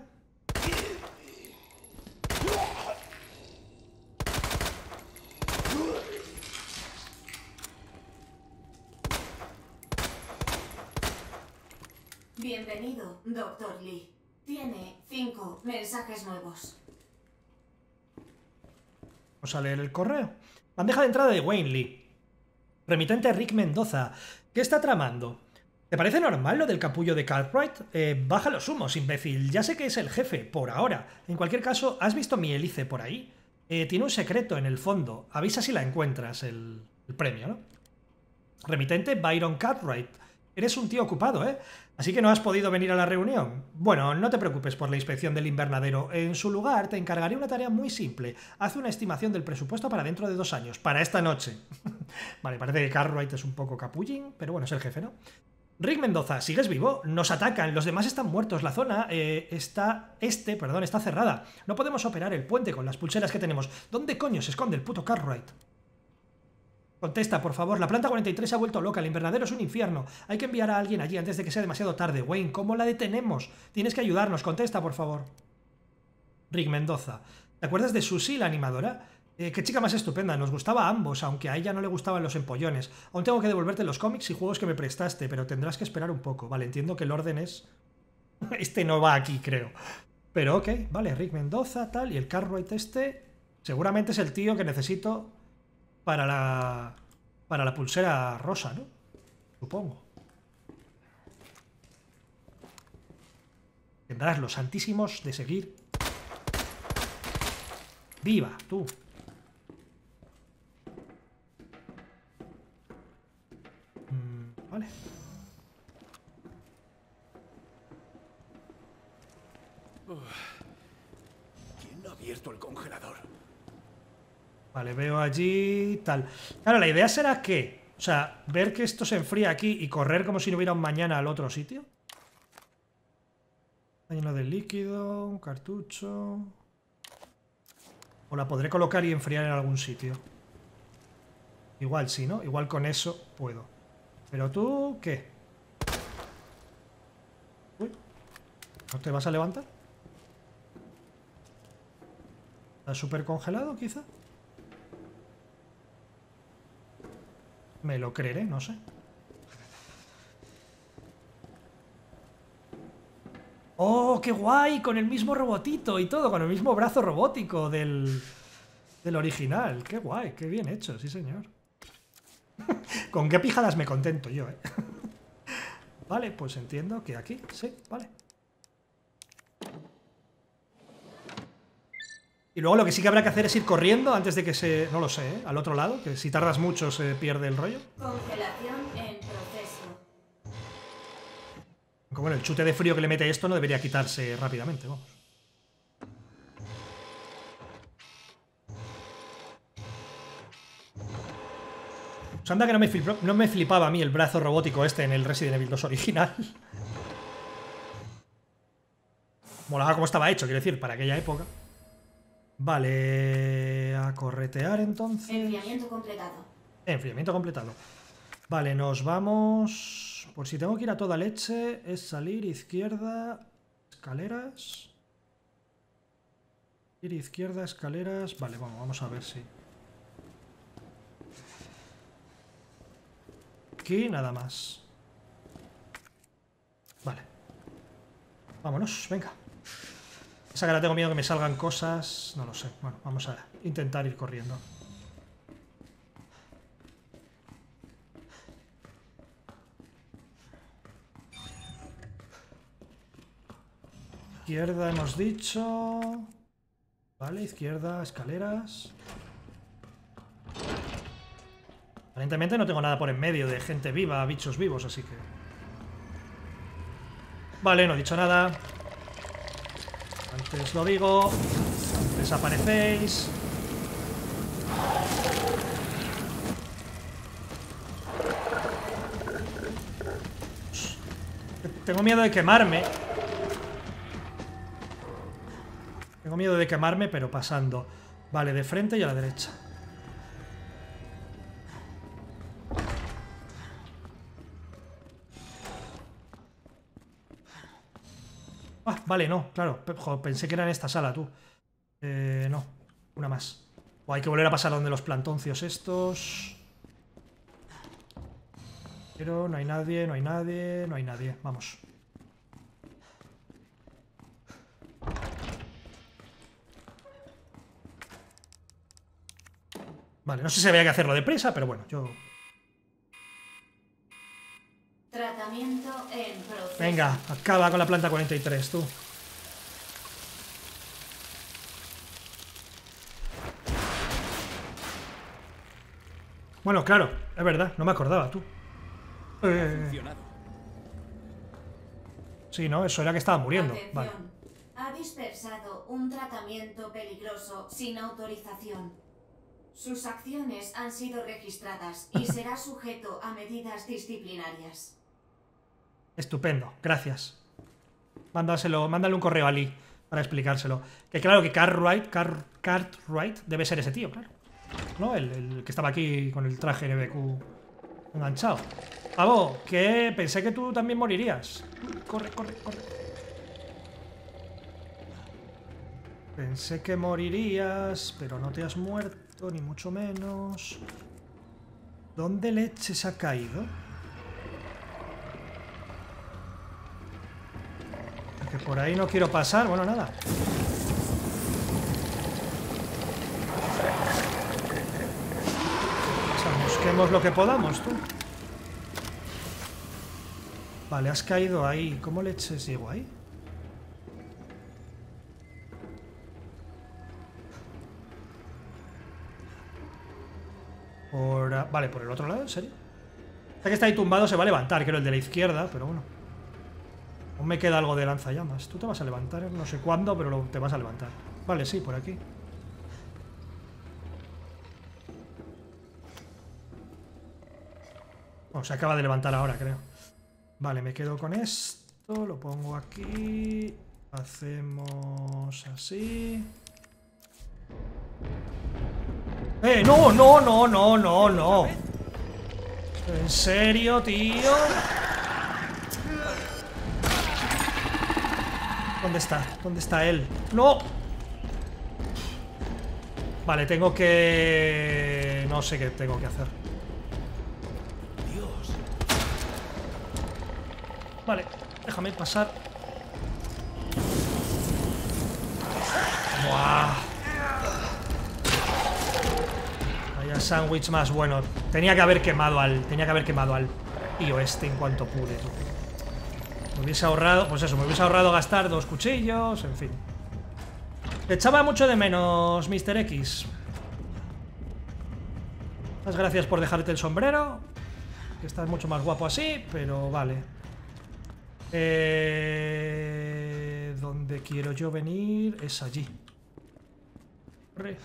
Bienvenido, doctor Lee. Tiene cinco mensajes nuevos. Vamos a leer el correo. Bandeja de entrada de Wayne Lee. Remitente Rick Mendoza. ¿Qué está tramando? ¿Te parece normal lo del capullo de Cartwright? Eh, baja los humos, imbécil. Ya sé que es el jefe, por ahora. En cualquier caso, ¿has visto mi hélice por ahí? Eh, tiene un secreto en el fondo. Avisa si la encuentras, el, el premio, ¿no? Remitente Byron Cartwright. Eres un tío ocupado, ¿eh? Así que no has podido venir a la reunión. Bueno, no te preocupes por la inspección del invernadero. En su lugar, te encargaré una tarea muy simple. Haz una estimación del presupuesto para dentro de dos años. Para esta noche. Vale, parece que Cartwright es un poco capullín, pero bueno, es el jefe, ¿no? Rick Mendoza, ¿sigues vivo? Nos atacan, los demás están muertos. La zona eh, está... Este, perdón, está cerrada. No podemos operar el puente con las pulseras que tenemos. ¿Dónde coño se esconde el puto Cartwright? Contesta, por favor. La planta cuarenta y tres se ha vuelto loca. El invernadero es un infierno. Hay que enviar a alguien allí antes de que sea demasiado tarde. Wayne, ¿cómo la detenemos? Tienes que ayudarnos. Contesta, por favor. Rick Mendoza. ¿Te acuerdas de Susie, la animadora? Eh, qué chica más estupenda. Nos gustaba a ambos, aunque a ella no le gustaban los empollones. Aún tengo que devolverte los cómics y juegos que me prestaste, pero tendrás que esperar un poco. Vale, entiendo que el orden es... Este no va aquí, creo. Pero ok, vale. Rick Mendoza, tal. Y el Cartwright este... Seguramente es el tío que necesito... Para la... Para la pulsera rosa, ¿no? Supongo. Tendrás los santísimos de seguir. ¡Viva, tú! Mm, vale. ¿Quién ha abierto el congelador? Vale, veo allí tal. Claro, la idea será que, o sea, ver que esto se enfría aquí y correr como si no hubiera un mañana al otro sitio. Está lleno de líquido, un cartucho. O la podré colocar y enfriar en algún sitio. Igual sí, ¿no? Igual con eso puedo. Pero tú, ¿qué? Uy, ¿no te vas a levantar? ¿Estás súper congelado, quizá? Me lo creeré, no sé. ¡Oh, qué guay! Con el mismo robotito y todo, con el mismo brazo robótico del, del original. ¡Qué guay! ¡Qué bien hecho! Sí, señor. Con qué pijadas me contento yo, ¿eh? Vale, pues entiendo que aquí, sí, vale. Y luego lo que sí que habrá que hacer es ir corriendo antes de que se... No lo sé, ¿eh? Al otro lado, que si tardas mucho se pierde el rollo. Congelación en proceso. Aunque bueno, el chute de frío que le mete esto no debería quitarse rápidamente, vamos. Pues anda que no me, flip... no me flipaba a mí el brazo robótico este en el Resident Evil dos original. Molaba cómo estaba hecho, quiero decir, para aquella época. Vale, a corretear entonces. Enfriamiento completado. Enfriamiento completado. Vale, nos vamos... Por si tengo que ir a toda leche, es salir izquierda, escaleras. Ir izquierda, escaleras... Vale, bueno, vamos a ver si... Aquí nada más. Vale. Vámonos, venga. Esa que ahora tengo miedo que me salgan cosas... No lo sé. Bueno, vamos a intentar ir corriendo. Izquierda hemos dicho... Vale, izquierda, escaleras... Aparentemente no tengo nada por en medio de gente viva, bichos vivos, así que... Vale, no he dicho nada. Antes lo digo. Desaparecéis. Tengo miedo de quemarme. Tengo miedo de quemarme, pero pasando. Vale, de frente y a la derecha. Ah, vale, no, claro. Joder, pensé que era en esta sala, tú. Eh, no, una más. O hay que volver a pasar donde los plantoncios estos. Pero no hay nadie, no hay nadie, no hay nadie. Vamos. Vale, no sé si había que hacerlo deprisa, pero bueno, yo... Tratamiento en proceso. Venga, acaba con la planta cuarenta y tres, tú. Bueno, claro, es verdad, no me acordaba, tú. Eh... Sí, no, eso era que estaba muriendo. Atención. Vale. Ha dispersado un tratamiento peligroso sin autorización. Sus acciones han sido registradas y será sujeto a medidas disciplinarias. Estupendo, gracias. Mándaselo, mándale un correo a Lee para explicárselo. Que claro que Cartwright, Car, Cartwright debe ser ese tío, claro. ¿No? El, el que estaba aquí con el traje N B Q enganchado. Pavo, que pensé que tú también morirías. Corre, corre, corre. Pensé que morirías, pero no te has muerto, ni mucho menos. ¿Dónde leches ha caído? Que por ahí no quiero pasar. Bueno, nada. Esa Busquemos lo que podamos, tú. Vale, has caído ahí. ¿Cómo leches llego ahí? Por... a- Vale, por el otro lado, ¿en serio? Este que está ahí tumbado se va a levantar, creo, el de la izquierda, pero bueno. Aún me queda algo de lanzallamas. Tú te vas a levantar, no sé cuándo, pero lo- te vas a levantar. Vale, sí, por aquí. Bueno, se acaba de levantar ahora, creo. Vale, me quedo con esto. Lo pongo aquí. Hacemos así. ¡Eh! ¡No, no, no, no, no, no! ¿En serio, tío? ¿Dónde está? ¿Dónde está él? ¡No! Vale, tengo que... No sé qué tengo que hacer. Dios. Vale, déjame pasar. ¡Buah! Vaya sándwich más bueno. Tenía que haber quemado al... Tenía que haber quemado al tío este en cuanto pude, tú. Me hubiese ahorrado... Pues eso, me hubiese ahorrado gastar dos cuchillos, en fin. Te echaba mucho de menos, mister X. Muchas gracias por dejarte el sombrero. Que estás mucho más guapo así, pero vale. Eh... Donde quiero yo venir es allí. Corre.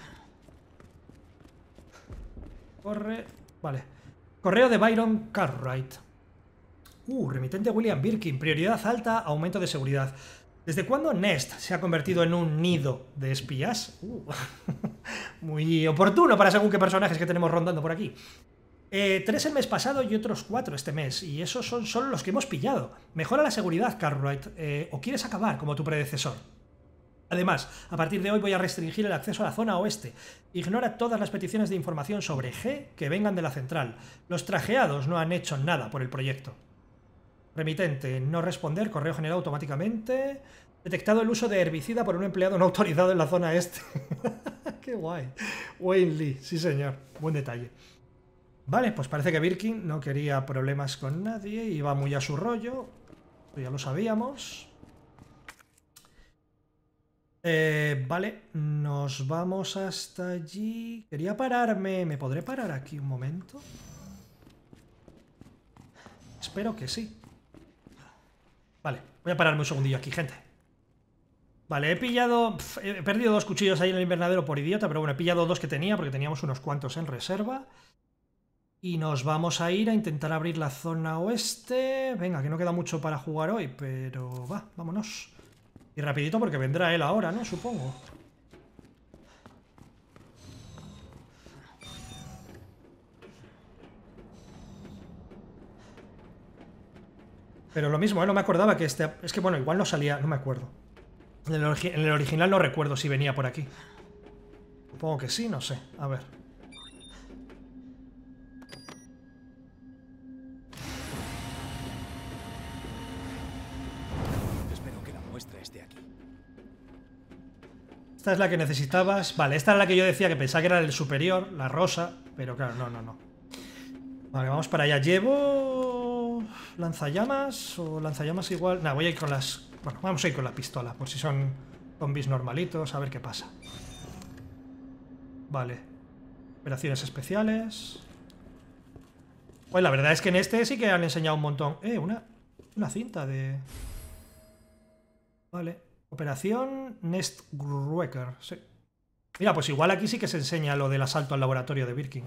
Corre. Vale. Correo de Byron Cartwright. Uh, remitente William Birkin. Prioridad alta, aumento de seguridad. ¿Desde cuándo Nest se ha convertido en un nido de espías? Uh, muy oportuno para según qué personajes que tenemos rondando por aquí. Eh, tres el mes pasado y otros cuatro este mes. Y esos son solo los que hemos pillado. Mejora la seguridad, Cartwright. Eh, ¿O quieres acabar como tu predecesor? Además, a partir de hoy voy a restringir el acceso a la zona oeste. Ignora todas las peticiones de información sobre G que vengan de la central. Los trajeados no han hecho nada por el proyecto. Remitente, no responder, correo generado automáticamente. Detectado el uso de herbicida por un empleado no autorizado en la zona este. Qué guay. Wayne Lee, sí señor. Buen detalle. Vale, pues parece que Birkin no quería problemas con nadie, iba muy a su rollo. Esto ya lo sabíamos. Eh, vale, nos vamos hasta allí. Quería pararme. ¿Me podré parar aquí un momento? Espero que sí. Vale, voy a pararme un segundillo aquí, gente. Vale, he pillado... Pf, he perdido dos cuchillos ahí en el invernadero por idiota, pero bueno, he pillado dos que tenía porque teníamos unos cuantos en reserva. Y nos vamos a ir a intentar abrir la zona oeste. Venga, que no queda mucho para jugar hoy, pero va, vámonos. Y rapidito porque vendrá él ahora, ¿no? Supongo. Pero lo mismo, ¿eh? No me acordaba que este... Es que bueno, igual no salía... No me acuerdo. En el, origi... en el original no recuerdo si venía por aquí. Supongo que sí, no sé. A ver. Espero que la muestra esté aquí. Esta es la que necesitabas. Vale, esta era la que yo decía que pensaba que era el superior, la rosa. Pero claro, no, no, no. Vale, vamos para allá. ¿Llevo lanzallamas o lanzallamas igual? Nah, voy a ir con las... Bueno, vamos a ir con la pistola, por si son zombies normalitos, a ver qué pasa. Vale. Operaciones especiales. Pues la verdad es que en este sí que han enseñado un montón. Eh, una, una cinta de... Vale. Operación Nestwrecker. Sí. Mira, pues igual aquí sí que se enseña lo del asalto al laboratorio de Birkin.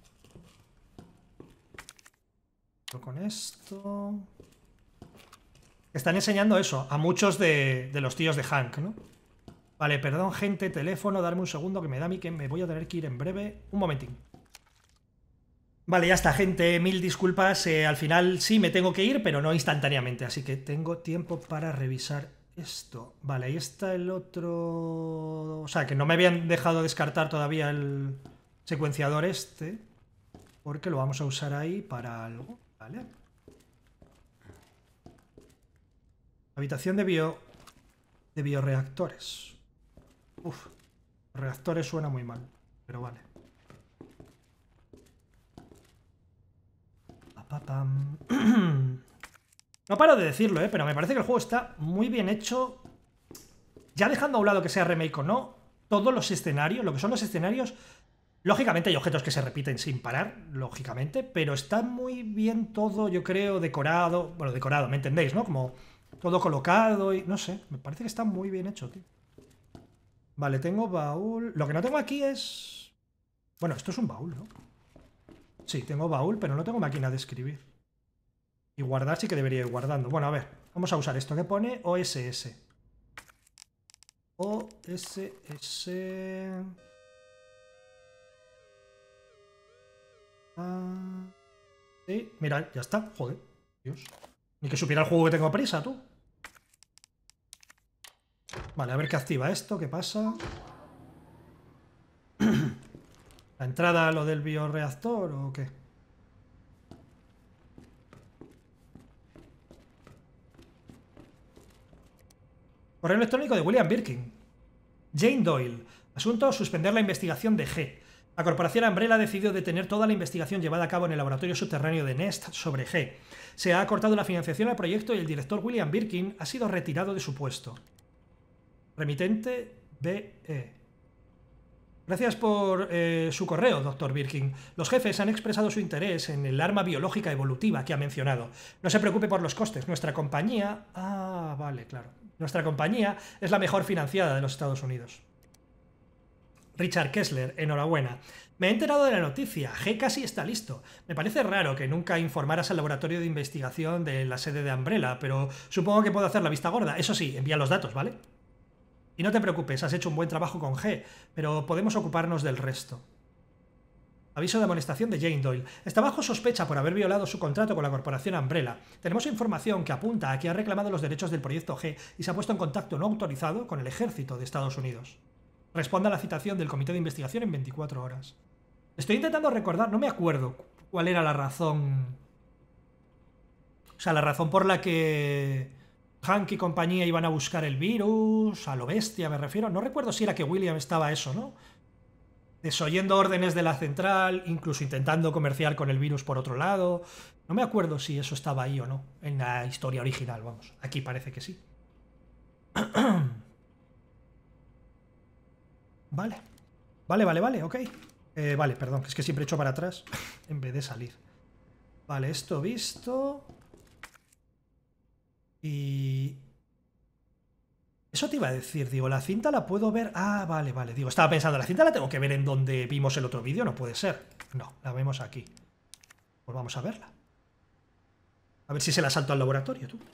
Con esto... Están enseñando eso a muchos de, de los tíos de Hank, ¿no? Vale, perdón, gente, teléfono, darme un segundo que me da a mí que me voy a tener que ir en breve. Un momentín. Vale, ya está, gente, mil disculpas. Eh, al final sí me tengo que ir, pero no instantáneamente, así que tengo tiempo para revisar esto. Vale, ahí está el otro... O sea, que no me habían dejado descartar todavía el secuenciador este, porque lo vamos a usar ahí para algo. Vale. Habitación de bio... de bioreactores. Uf. Reactores suena muy mal, pero vale. pa, pam. No paro de decirlo, ¿eh? Pero me parece que el juego está muy bien hecho. Ya dejando a un lado que sea remake o no, todos los escenarios, lo que son los escenarios, lógicamente hay objetos que se repiten sin parar, lógicamente, pero está muy bien todo, yo creo, decorado. Bueno, decorado, ¿me entendéis, no? Como todo colocado y... no sé, me parece que está muy bien hecho, tío. Vale, tengo baúl... Lo que no tengo aquí es... Bueno, esto es un baúl, ¿no? Sí, tengo baúl, pero no tengo máquina de escribir. Y guardar sí que debería ir guardando. Bueno, a ver, vamos a usar esto que pone O S S. O S S... Ah, sí, mira, ya está, joder, Dios. Ni que supiera el juego que tengo prisa, tú. Vale, a ver qué activa esto, qué pasa. ¿La entrada a lo del bioreactor o qué? Correo electrónico de William Birkin. Jane Doyle. Asunto: suspender la investigación de G. La corporación Umbrella ha decidido detener toda la investigación llevada a cabo en el laboratorio subterráneo de Nest sobre G. Se ha cortado la financiación al proyecto y el director William Birkin ha sido retirado de su puesto. Remitente B E. Gracias por eh, su correo, doctor Birkin. Los jefes han expresado su interés en el arma biológica evolutiva que ha mencionado. No se preocupe por los costes. Nuestra compañía... Ah, vale, claro. Nuestra compañía es la mejor financiada de los Estados Unidos. Richard Kessler, enhorabuena. Me he enterado de la noticia. G casi está listo. Me parece raro que nunca informaras al laboratorio de investigación de la sede de Umbrella, pero supongo que puedo hacer la vista gorda. Eso sí, envía los datos, ¿vale? Y no te preocupes, has hecho un buen trabajo con G, pero podemos ocuparnos del resto. Aviso de amonestación de Jane Doyle. Está bajo sospecha por haber violado su contrato con la corporación Umbrella. Tenemos información que apunta a que ha reclamado los derechos del proyecto G y se ha puesto en contacto no autorizado con el ejército de Estados Unidos. Responda a la citación del comité de investigación en veinticuatro horas. Estoy intentando recordar, no me acuerdo cuál era la razón... O sea, la razón por la que... Hank y compañía iban a buscar el virus, a lo bestia me refiero. No recuerdo si era que William estaba eso, ¿no? Desoyendo órdenes de la central, incluso intentando comerciar con el virus por otro lado. No me acuerdo si eso estaba ahí o no, en la historia original, vamos. Aquí parece que sí. Vale. Vale, vale, vale, ok. Eh, vale, perdón, que es que siempre echo para atrás en vez de salir. Vale, esto visto... Y... Eso te iba a decir, digo, la cinta la puedo ver... Ah, vale, vale, digo, estaba pensando, la cinta la tengo que ver en donde vimos el otro vídeo, no puede ser. No, la vemos aquí. Pues vamos a verla. A ver si se la salto al laboratorio, tú.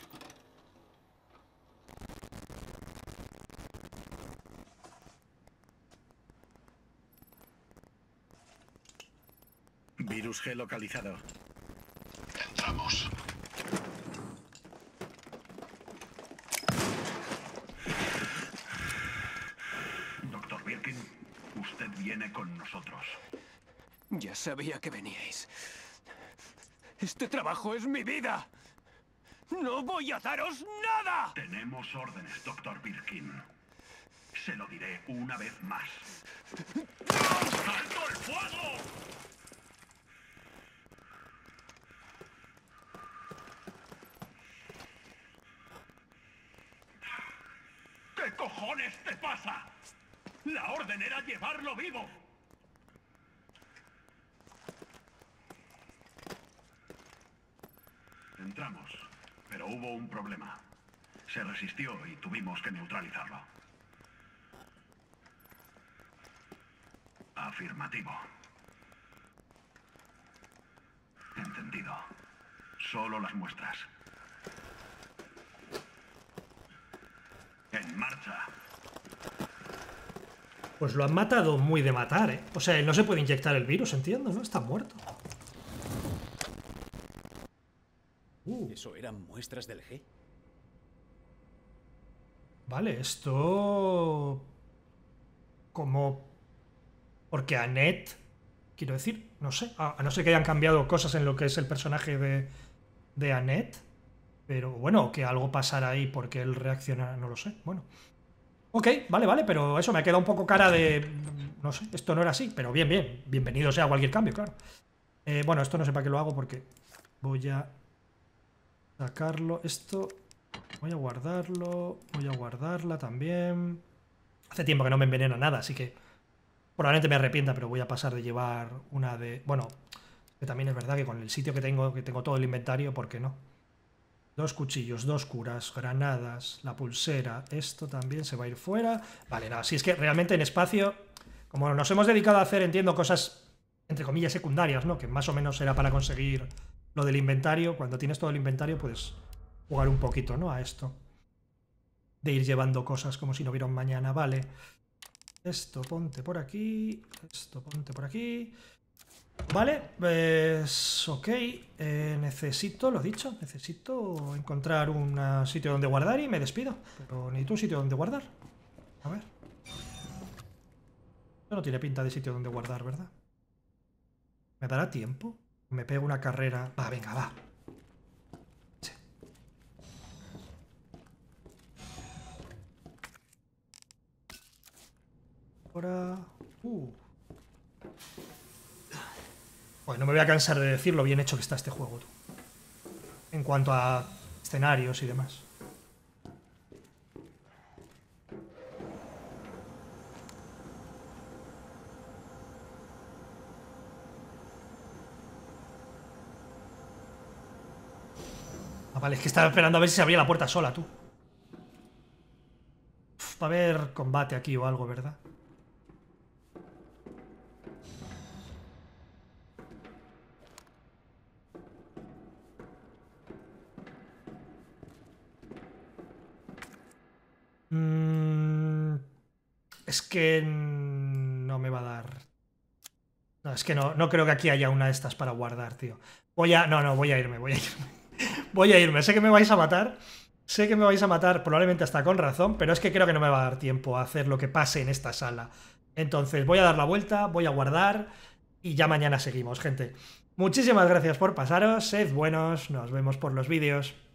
Virus G localizado. Entramos. Doctor Birkin, usted viene con nosotros. Ya sabía que veníais. Este trabajo es mi vida. ¡No voy a daros nada! Tenemos órdenes, doctor Birkin. Se lo diré una vez más. ¡Alto el fuego! ¿Qué cojones te pasa? La orden era llevarlo vivo. Entramos, pero hubo un problema. Se resistió y tuvimos que neutralizarlo. Afirmativo. Entendido. Solo las muestras. En marcha. Pues lo han matado muy de matar, ¿eh? O sea, él no se puede inyectar el virus, entiendo, ¿no? Está muerto. Uh. ¿Eso eran muestras del G? Vale, esto... Como... Porque Annette... Quiero decir, no sé. A, a no ser que hayan cambiado cosas en lo que es el personaje de, de Annette. Pero bueno, que algo pasará ahí porque él reacciona, no lo sé. Bueno. Ok, vale, vale, pero eso me ha quedado un poco cara de... No sé, esto no era así, pero bien, bien. Bienvenido sea cualquier cambio, claro. Eh, bueno, esto no sé para qué lo hago porque... Voy a sacarlo. Esto voy a guardarlo. Voy a guardarla también. Hace tiempo que no me enveneno nada, así que probablemente me arrepienta, pero voy a pasar de llevar una de... Bueno, que también es verdad que con el sitio que tengo, que tengo todo el inventario, ¿por qué no? Dos cuchillos, dos curas, granadas, la pulsera, esto también se va a ir fuera. Vale, nada, si es que realmente en espacio, como nos hemos dedicado a hacer, entiendo, cosas, entre comillas, secundarias, ¿no? Que más o menos era para conseguir lo del inventario. Cuando tienes todo el inventario, puedes jugar un poquito, ¿no? A esto. De ir llevando cosas como si no hubiera un mañana. Vale. Esto ponte por aquí. Esto ponte por aquí. Vale, pues ok, eh, necesito, lo dicho, necesito encontrar un sitio donde guardar y me despido. Pero necesito un sitio donde guardar. A ver. Esto no tiene pinta de sitio donde guardar, ¿verdad? ¿Me dará tiempo? Me pego una carrera. Va, venga, va. Sí. Ahora... Uh... Pues no me voy a cansar de decir lo bien hecho que está este juego, tú. En cuanto a escenarios y demás. Ah, vale, es que estaba esperando a ver si se abría la puerta sola, tú. Uf, va a haber combate aquí o algo, ¿verdad? Mm, es que no me va a dar. No, es que no, no creo que aquí haya una de estas para guardar, tío. Voy a... No, no, voy a irme, voy a irme. Voy a irme. Sé que me vais a matar. Sé que me vais a matar, probablemente hasta con razón, pero es que creo que no me va a dar tiempo a hacer lo que pase en esta sala. Entonces voy a dar la vuelta, voy a guardar y ya mañana seguimos, gente. Muchísimas gracias por pasaros, sed buenos, nos vemos por los vídeos.